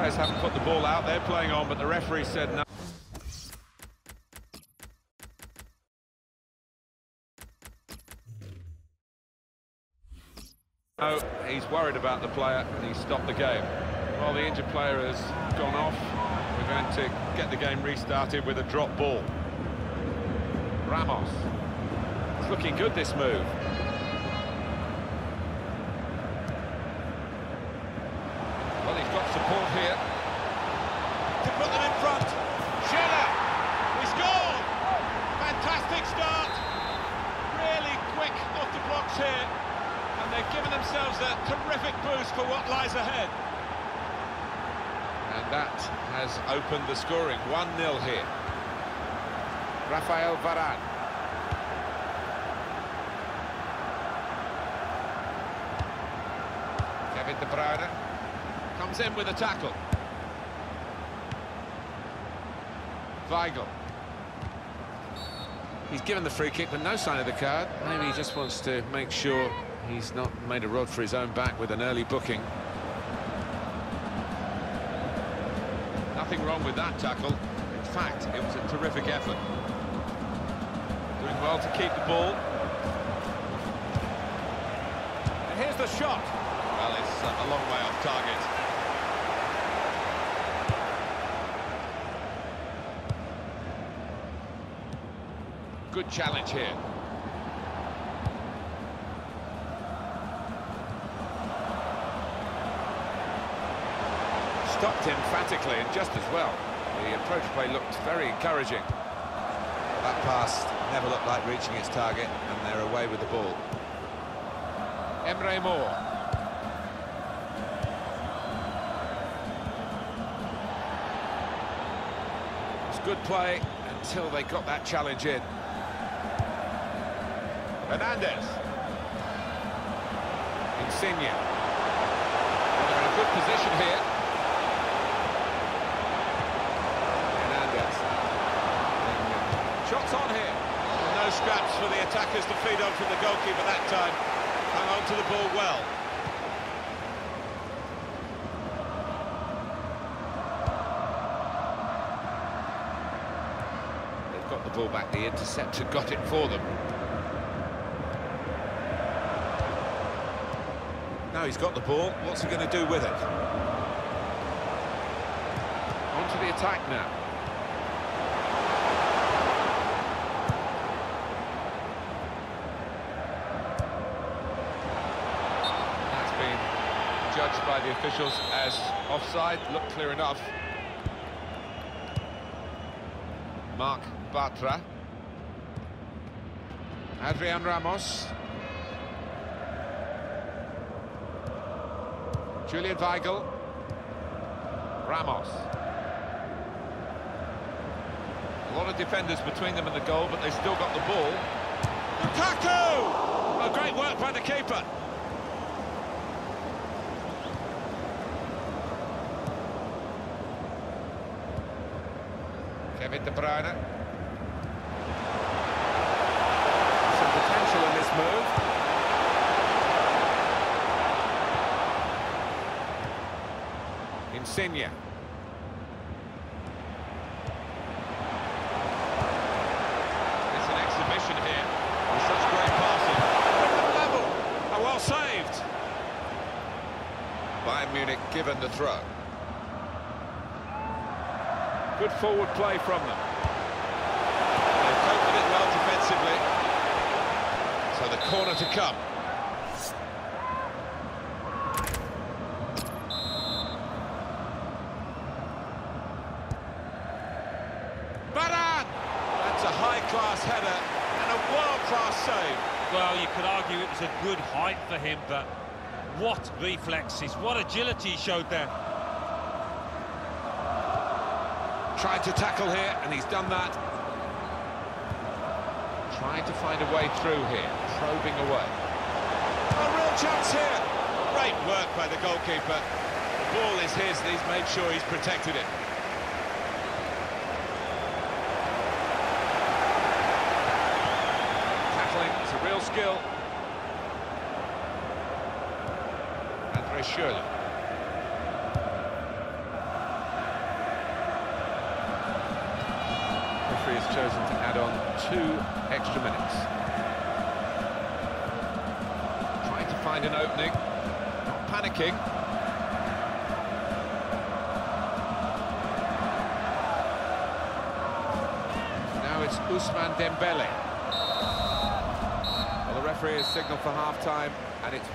players haven't put the ball out, they're playing on, but the referee said no. Oh, he's worried about the player and he's stopped the game. While the injured player has gone off, we're going to get the game restarted with a drop ball. Ramos. It's looking good, this move. Well, he's got support here. To put them in front. Schiller! He scored! Fantastic start! Really quick off the blocks here. And they're giving themselves a terrific boost for what lies ahead. And that has opened the scoring. 1-0 here. Rafael Varane. Kevin De Bruyne comes in with a tackle. Weigl. He's given the free kick, but no sign of the card. Maybe he just wants to make sure he's not made a rod for his own back with an early booking. Nothing wrong with that tackle. In fact, it was a terrific effort. Doing well to keep the ball. And here's the shot. Well, it's a long way off target. Good challenge here. Stopped emphatically and just as well. The approach play looked very encouraging. That pass never looked like reaching its target, and they're away with the ball. Emre Mor. It's good play until they got that challenge in. Hernandez. Insigne. Well, they're in a good position here. Shots on here. And no scraps for the attackers to feed on from the goalkeeper that time. Hung on to the ball well. They've got the ball back. The interceptor got it for them. Now he's got the ball. What's he going to do with it? On to the attack now. Judged by the officials as offside, looked clear enough. Marc Bartra. Adrian Ramos. Julian Weigl. Ramos. A lot of defenders between them and the goal, but they still got the ball. Lukaku! Oh, great work by the keeper. Kevin De Bruyne. Some potential in this move. Insigne. It's an exhibition here with such great passing. Level. Oh, well saved. Bayern Munich given the throw. Good forward play from them. They've coped with it well defensively. So the corner to come. Varane! That's a high-class header and a world-class save. Well, you could argue it was a good height for him, but what reflexes, what agility he showed there. Tried to tackle here, and he's done that. Trying to find a way through here, probing away. A real chance here. Great work by the goalkeeper. The ball is his, and he's made sure he's protected it. Tackling is a real skill. Andre Schürrle. chosen to add on 2 extra minutes. Trying to find an opening, not panicking. Now it's Ousmane Dembele. Well, the referee has signalled for half-time, and it's...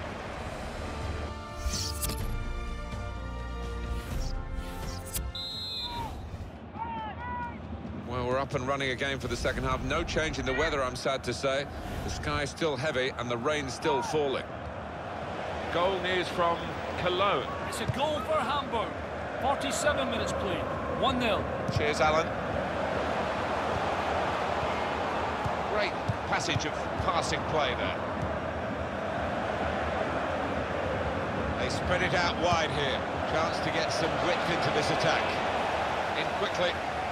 Well, we're up and running again for the second half. No change in the weather, I'm sad to say. The sky's still heavy and the rain's still falling. Goal news from Cologne. It's a goal for Hamburg. 47 minutes played. 1-0. Cheers, Alan. Great passage of passing play there. They spread it out wide here. Chance to get some width into this attack. In quickly.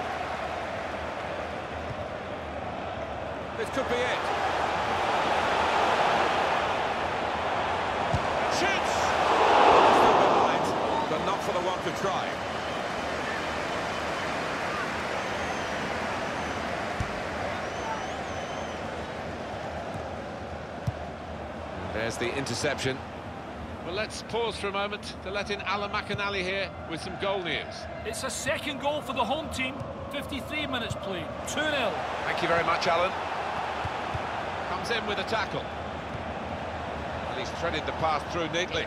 This could be it. Shoots! Still behind, but not for the want of trying. There's the interception. Well, let's pause for a moment to let in Alan McInally here with some goal news. It's a second goal for the home team. 53 minutes played. 2-0. Thank you very much, Alan. Comes in with a tackle. And he's threaded the pass through neatly.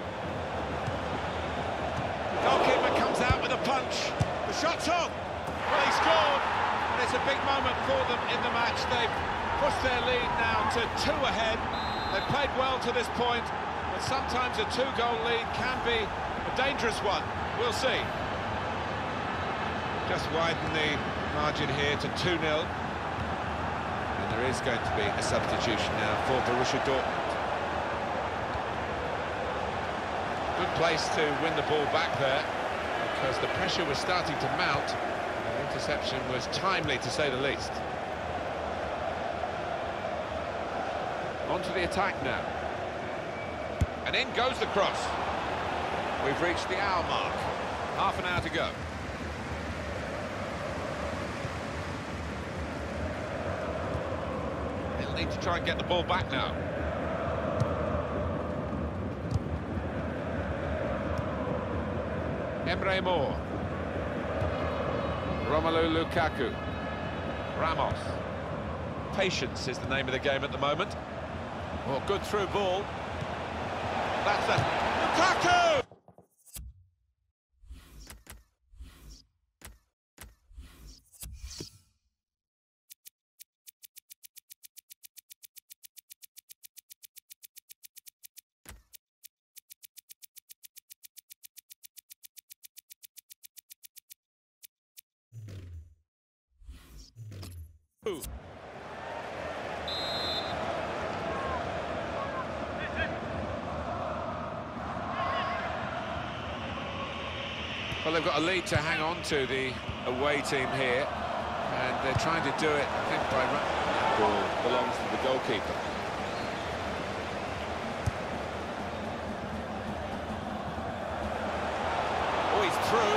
Goalkeeper comes out with a punch. The shot's on. Well, he scored. And it's a big moment for them in the match. They've pushed their lead now to 2 ahead. They've played well to this point, but sometimes a 2-goal lead can be a dangerous one. We'll see. Just widen the margin here to 2-0. And there is going to be a substitution now for Borussia Dortmund. Good place to win the ball back there, because the pressure was starting to mount. The interception was timely, to say the least. On to the attack now. And in goes the cross. We've reached the hour mark. Half an hour to go. They'll need to try and get the ball back now. Emre Mor. Romelu Lukaku. Ramos. Patience is the name of the game at the moment. Well, good through ball. That's it. Lukaku! Ooh. Well, they've got a lead to hang on to, the away team here, and they're trying to do it, I think, by that ball belongs to the goalkeeper. Oh, he's through.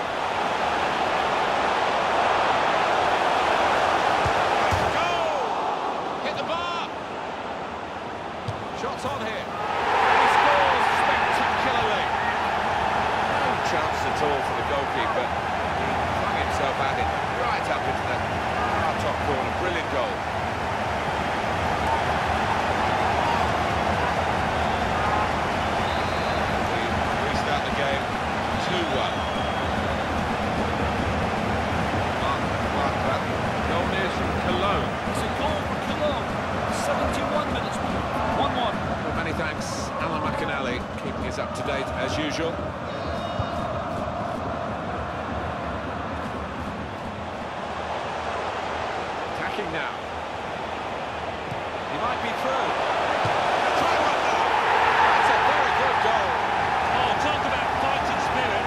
Goal! Hit the bar! Shots on here. He scores spectacularly. No chance at all for the goalkeeper. He flung himself at it right up into the far top corner. Brilliant goal. We restart the game 2-1. Goal news from Cologne. It's a goal for Cologne. 71 minutes played. 1-1. Well, many thanks, Alan McInally, keeping us up to date as usual. Now. He might be through. Try one now. That's a very good goal. Oh, talk about fighting spirit.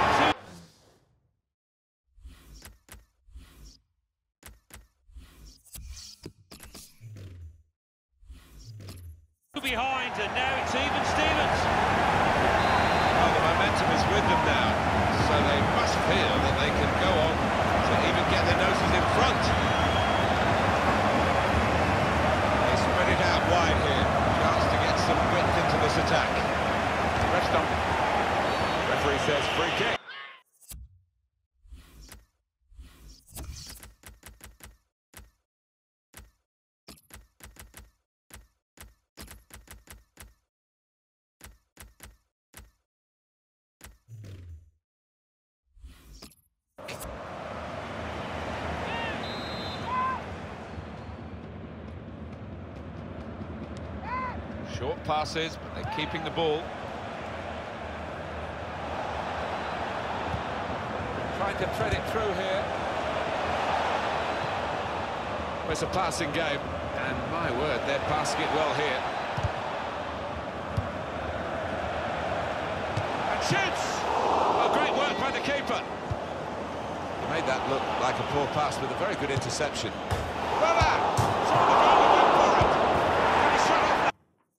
Two behind, and now it's even Stevens. Well, the momentum is with them now, so they must feel that they can go on to even get their noses in front. attack. Ref stop. Referee says free kick. Short passes, but they're keeping the ball. Trying to thread it through here. Well, it's a passing game, and my word, they're passing it well here. And shoots! Oh, great work by the keeper. He made that look like a poor pass with a very good interception. Voila! Saw the goal and went for it. And he shot off.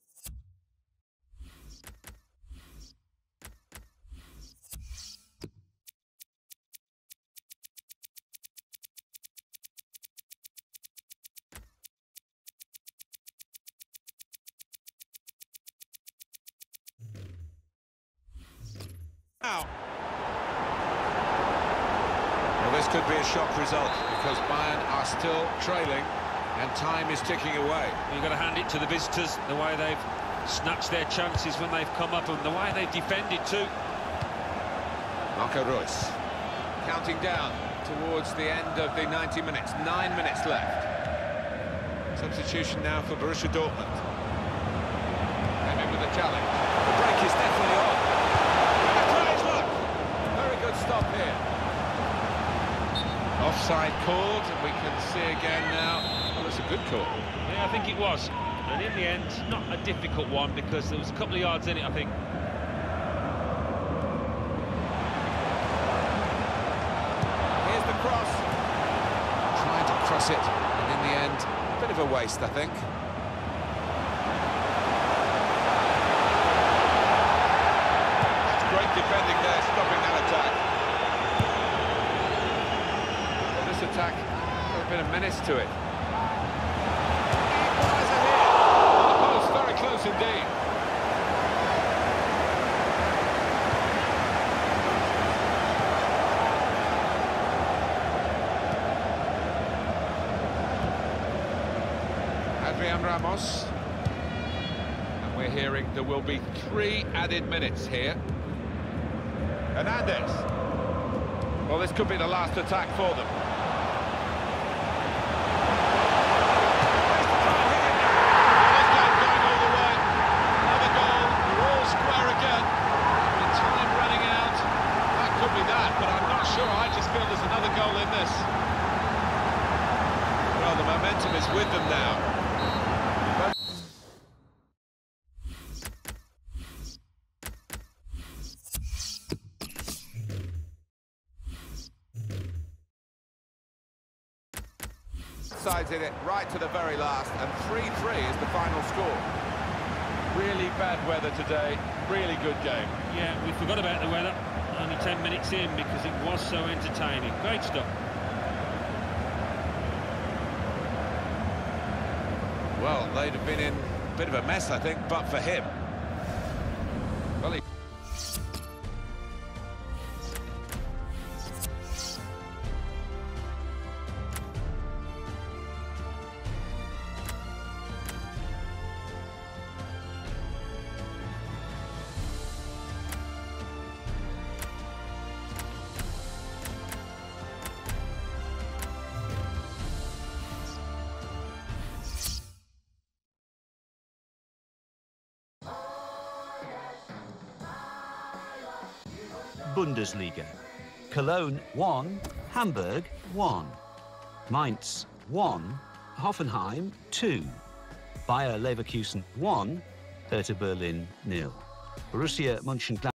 Now. Well, this could be a shock result because Bayern are still trailing and time is ticking away. You've got to hand it to the visitors, the way they've snatched their chances when they've come up and the way they've defended too. Marco Reus counting down towards the end of the 90 minutes. 9 minutes left. Substitution now for Borussia Dortmund. Came in with a challenge. The break is definitely on. Very good stop here. Offside called, and we can see again now. Well, it's a good call. Yeah, I think it was. And in the end, not a difficult one because there was a couple of yards in it, I think. Here's the cross. Trying to cross it, and in the end, a bit of a waste, I think. Great defending there, stopping that attack. Well, this attack got a bit of menace to it. Equaliser here. On the post, very close indeed. Adrian Ramos. And we're hearing there will be 3 added minutes here. Hernandez. Well, this could be the last attack for them. Going all the way. Another goal. We're all square again. With time running out. That could be that, but I'm not sure. I just feel there's another goal in this. Well, the momentum is with them now. Sides in it right to the very last, and 3-3 is the final score. Really bad weather today, really good game. Yeah, we forgot about the weather, only 10 minutes in because it was so entertaining. Great stuff. Well, they'd have been in a bit of a mess, I think, but for him. Well, he... Bundesliga. Cologne 1, Hamburg 1. Mainz 1, Hoffenheim 2. Bayer Leverkusen 1, Hertha Berlin 0. Borussia Mönchengladbach